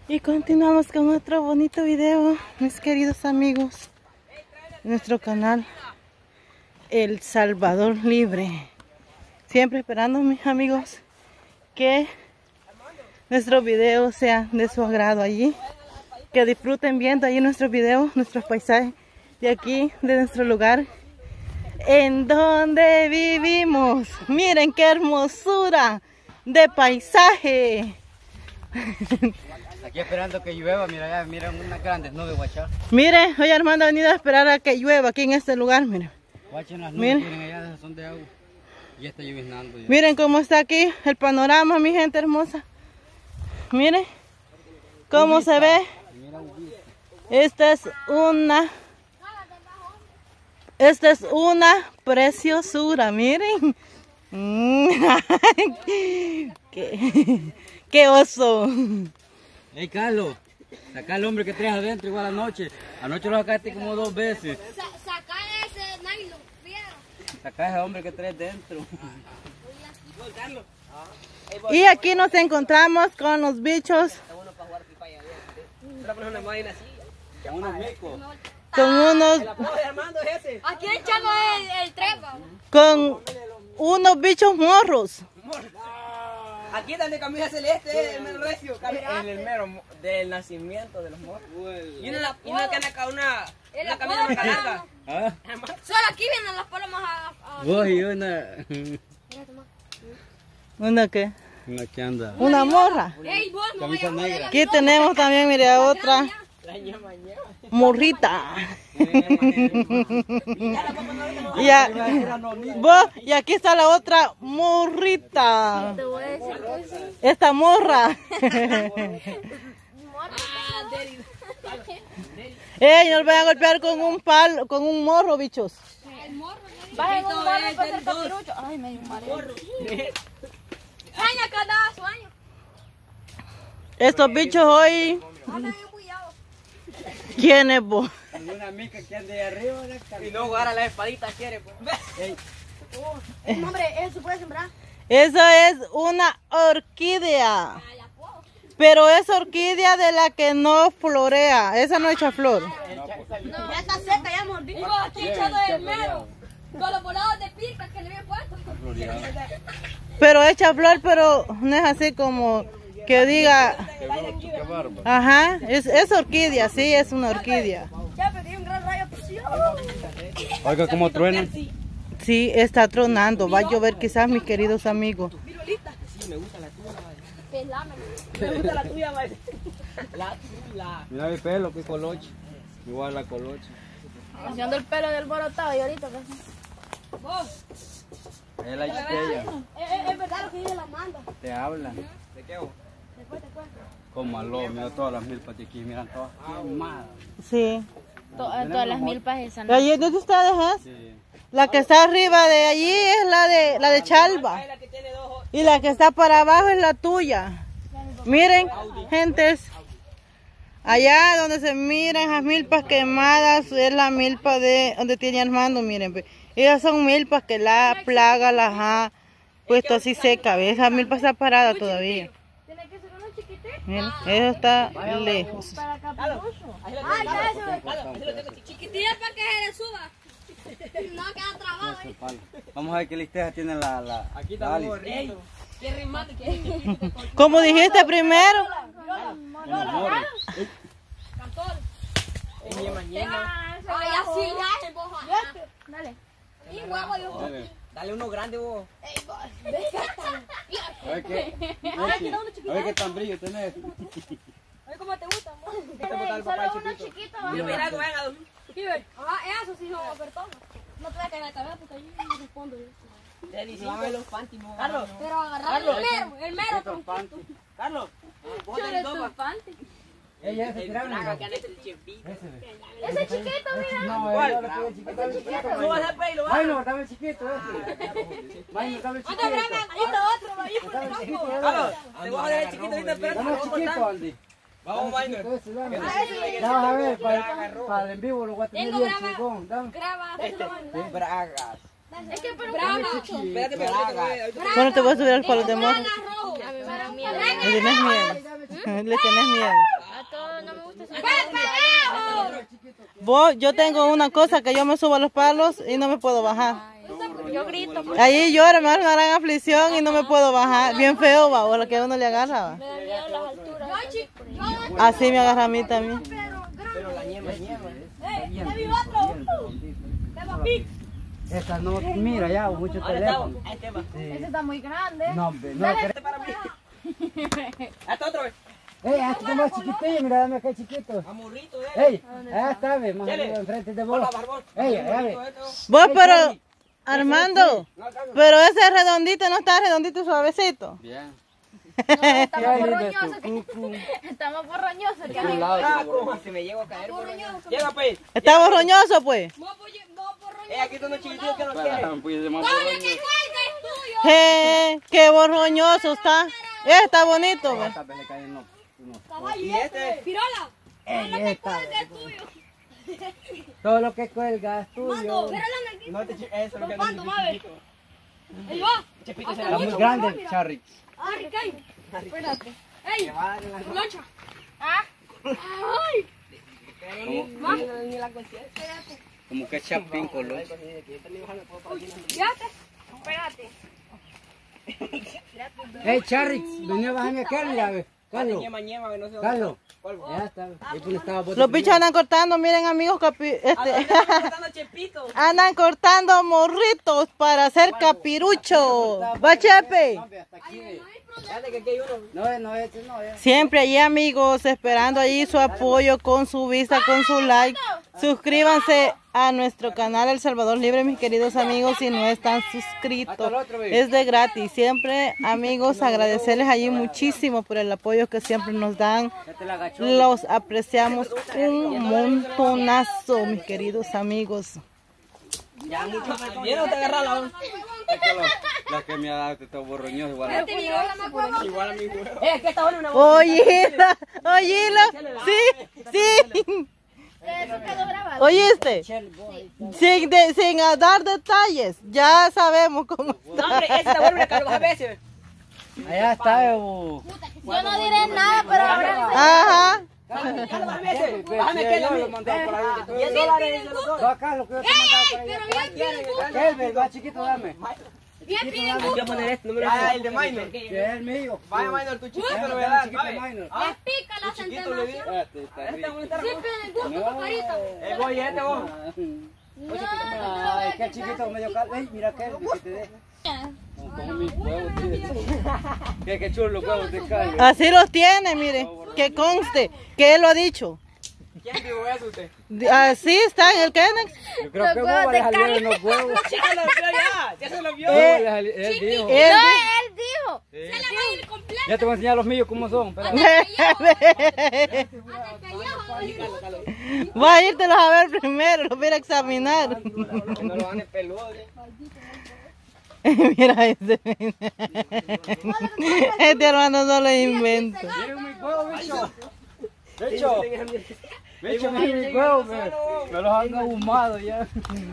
Y continuamos con otro bonito video, mis queridos amigos, nuestro canal El Salvador Libre. Siempre esperando, mis amigos, que nuestros videos sean de su agrado allí, que disfruten viendo allí nuestros videos, nuestros paisajes de aquí, de nuestro lugar en donde vivimos. Miren qué hermosura de paisaje. Aquí esperando que llueva, mira allá, miren unas grandes nubes, guachá. Miren, hoy Armando ha venido a esperar a que llueva aquí en este lugar, miren. Guachen las nubes, miren allá, son de agua. Y está lloviznando ya. Miren cómo está aquí el panorama, mi gente hermosa. Miren cómo se ve. Esta es una preciosura, miren. Qué oso. Hey Carlos, saca al hombre que traes adentro igual anoche. Anoche lo sacaste como 2 veces. Saca ese nylon, fiero. Saca ese hombre que traes dentro. Y aquí nos encontramos con los bichos. Unos micos. Con unos. Aquí echamos el trepa. Con unos bichos morros. Aquí está el de camisa celeste, el mero recio. El mero del nacimiento de los morros. Y una que anda acá, una camisa más larga. ¿Ah? Solo aquí vienen las palomas a... Vos y una. ¿Una qué? Una que anda. Una morra. Ey, vos, no Camisa vayas a negra. Aquí tenemos también, mire, a otra morrita. Y aquí está la otra morrita. Esta morra. Ey, no le vayan a golpear con un palo, con un morro, bichos. Bajen un morro para hacer capirucho. Ay, me dio un mareo. Sueña cada sueño. Estos bichos hoy. ¿Quién es vos? Una mica que ande ahí arriba. Y no jugar a la espadita quiere, pues. Hombre, eso puede sembrar. Eso es una orquídea. Pero es orquídea de la que no florea. Esa no echa flor. Ya está seca, ya mordí. Aquí echado el mero. Con los volados de pica que le había puesto. Pero echa flor, pero no es así como que diga. Qué barba. Ajá, es orquídea, sí, es una orquídea. Ya perdí un gran rayo de presión. Oiga cómo truena. Sí, está tronando. Va a llover quizás, mis queridos amigos. Me gusta la tuya, Pelame. me gusta la tuya, madre. La. Mira mi pelo, que coloche. Igual la coloche. Haciendo el pelo del borotado y ahorita. Vos. Es la chiquilla. Es verdad lo que dice la manda. Te habla. ¿De qué hago? Después te cuento. Como aló, mira todas las milpas de aquí, miran todas quemadas. Sí. Todas las milpas esas. ¿Y allí dónde ustedes es? Sí. La que está arriba de allí es la de Chalva. Es la que tiene 2 ojos. Y la que está para abajo es la tuya. Miren, gentes. Allá donde se miran esas milpas quemadas es la milpa de donde tiene Armando, miren. Pues. Esas son milpas que la plaga las ha puesto así seca. ¿Ves? Esa milpa está parada todavía. Tiene que ser uno chiquitito. Miren, eso está lejos. Para capirucho. Ay, eso. Chiquitilla para que se le suba. No queda trabado ahí. Vamos a ver qué listeja tiene la Aquí está un gorrito. ¿Qué rimate que Como dijiste primero. Cantor. es mi mañana? Ay, así ya es vos. Dale. Y huevo yo. Dale uno grande, vos. A ver qué tan brillo tenés. Oye, ¿cómo te gusta, amor? Te botar el papá Solo uno chiquito. chiquito. Yo mira algo, venga. Ajá, eso sí son ofertones. No te voy a caer la cabeza porque ahí no respondo. Lávame los panties, mo. Carlos. Pero agarrar el mero tronquito. Carlos. Vos Yo tenés le 2 estoy fante. Ella se tiraron. que andes el chepito. Ese chiquito, mira. No, yo lo quiero chiquito. No vas a pelo, Ay, no, dame el chiquito ese. Ay, no, dame el chiquito. Dame el chiquito, Carlos, te voy a dar el chiquito ahorita, espérate. dame el chiquito, Andy. Vamos, Minor. Vamos a ver, para el en vivo lo voy a tener bien chingón. Dame. Graba. Bragas. Es que pero brava. Espérate, espérate. Bueno, te voy a subir al palo de morro. Rojo. Le tenés miedo. Le tenés miedo. Yo tengo una cosa que yo me subo a los palos y no me puedo bajar. Yo grito. Ahí lloro, me da una gran aflicción y no me puedo bajar. Bien feo, va, o lo que uno le agarra, va. Me da miedo las alturas. Así me agarra a mí también. Pero la ñema. Esta no mira ya, mucho teléfono. Ahí te va. Ese está muy grande. No, hombre, no. Este para mí. Hasta otro vez. Este es más chiquitillo, mira, dame acá chiquito. Amorrito, Allá está, ve, más arriba, enfrente de vos. barbón. Allá ve. Vos, pero, Armando, pero ese redondito no está redondito y suavecito. Bien. Estamos borroñosos. Estamos borroñosos. ¿Cómo se me llego a caer? Llega, pues. Está borroñoso, pues. Aquí están los chiquititos que no quieren. Qué borroñoso está. Está bonito, ve. Y este. Pirola. Todo lo que cuelga es tuyo. No te eso lo que no Ahí va. Está muy grande, Charry. Espérate. ¡Ey! ¡Loncha! ¡Ah! ¡Ay! Como que chapín con los. Fíjate. Espérate. Charry, venía a bajarme acá, mira, ve. Carlos, Ñema, no sé dónde. Carlos. Ya está. Ahí pues estaba Los bichos andan cortando, miren amigos, Chepito. andan cortando morritos para hacer capirucho. ¿Va, Chepe? No, este no es. Siempre allí amigos, esperando allí su apoyo con su vista, con su like. Suscríbanse a nuestro canal El Salvador Libre, mis queridos amigos, si no están suscritos. Es de gratis. Siempre amigos, agradecerles allí muchísimo por el apoyo que siempre nos dan. Los apreciamos un montonazo, mis queridos amigos. Ya mucho. ¿Vieron te agarrar la onda? La que me ha dado este borroñoso igual. Igual a mi huevo. Que está bueno una Oílo, sí. ¿Oíste? Sin dar detalles, ya sabemos cómo No, está. hombre, ese está bueno, Carlos, a veces. Allá está, Yo no diré nada, pero ahora. Ajá. Carlos, a veces. Bájame que lo mandaba por ahí. $10 los dos. Acá lo que yo te mandaba por allá. ¿Qué? El más chiquito, dame. Bien piden Voy a poner este número. El de Minor. Que es el mío. Vaya Minor, tu chiquito Dame, lo voy a dar. chiquito ¿sabes? Minor. Les pica la centenación. Este es un estar. Siempre les gusta pajarita. Voy, este vos. Ay, qué chiquito, medio calvo. Ey, mira que te dé. Como mis huevos, tío. Qué chulo los huevos de Carlos. Así los tiene, mire, que conste, que él lo ha dicho. ¿Quién dijo eso usted? Así está en el Kennex. Yo creo que vos le salieron los huevos. Chica, lo vio ya. Ya se lo vio. Él dijo. Él dijo. Se la va a ir completa. Ya te voy a enseñar los míos cómo son. Espérame. Va a írtelos a ver primero, los voy a ir a examinar. No lo van a peludo. Mira ese. Este hermano no lo inventa. Miren mis huevos, bicho. Bicho, miren mis huevos. Me los han ahumado ya.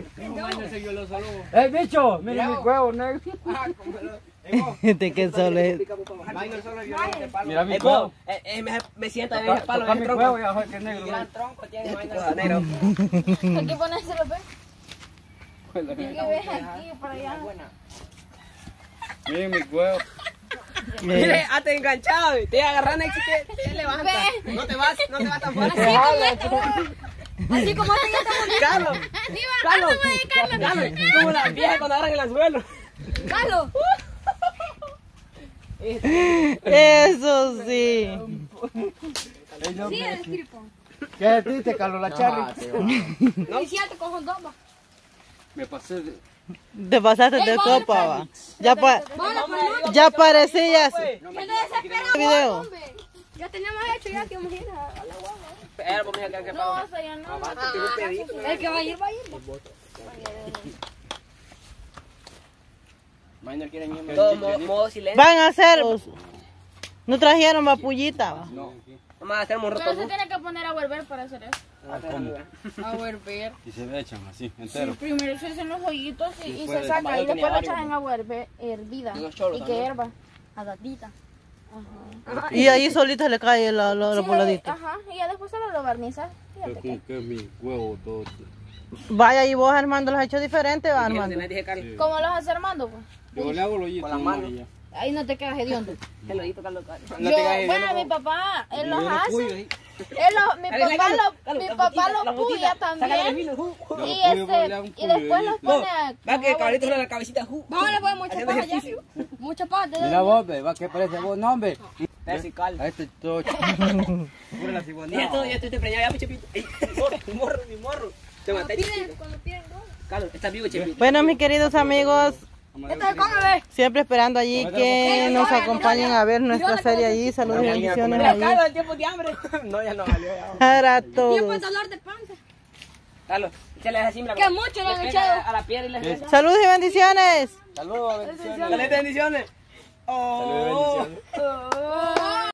Bicho, miren mis huevos, negro. Este que solo es. Mira mis huevos. Me sienta en el palo. Toca mis huevos y a ver qué negro. Gran tronco tiene negro. Aquí ponérselo, ¿ves? ¿Qué ves aquí para allá? Miren mis huevos. Mire, hasta enganchado. Te agarran y te levanta. No te vas tan fuerte. Así como hacen esta mujer. Carlos. Carlos. Como las viejas cuando agarran el anzuelo. Carlos. Eso sí. Sí, el estripo. ¿Qué dijiste, Carlos, la Charlie? No, es cierto, cojo dos. Me pasé de... Te pasaste de copa, va. Ya parecías. ¿Qué te desesperas, Video. hombre? Ya teníamos hecho ya que vamos a ir a la guagua. Pero vamos a dejar que No, o sea, ya no. El que va a ir, va a ir. Minor quiere ñema. Todo modo silencio. Van a hacer. No trajeron vapullita, va. Vamos a hacer morro. Pero se tiene que poner a volver para hacer eso. A volver. Y se me echan así, Sí, entero. primero se hacen los hoyitos y Después se de saca. tomar, Y después lo tenía echan en agua hervida. Los cholos Y que también. hierva. A datita. Y ahí solita le cae los voladitos. Ajá, y ya después solo lo barnizas. Que es mi huevo todo. Vaya, y vos Armando los has hecho diferente, ¿va, Armando? ¿Cómo los hace Armando? Pues? Yo le hago el hoyito Con las manos. ya. Ahí no te quedas hediondo. El ojito, Carlos. Bueno, mi papá, él los hace. Mi papá los puya también. Y después los pone a... Va que cabrito en la cabecita. Vamos, le ponemos mucha paja ya. Mucha paja. Mira vos, va que parece vos, no, hombre. Versical. A este tocho. Pura la cibonada. Ya estoy preñado, ya, Chepito. Mi morro. Te maté, Chepito. Carlos, estás vivo, Chepito. Bueno, mis queridos amigos, Este cómeme. siempre esperando allí que nos acompañen a ver nuestra serie allí. Saludos y bendiciones Mira, allí. Carlos, el tiempo de hambre. No, ya no valió. Para Tiempo todos. de dolor de panza. Carlos, échale así, mira. Que mucho le han pega echado. a la piedra y le Saludos y bendiciones. Saludos, bendiciones. Dale bendiciones. Saludos, bendiciones.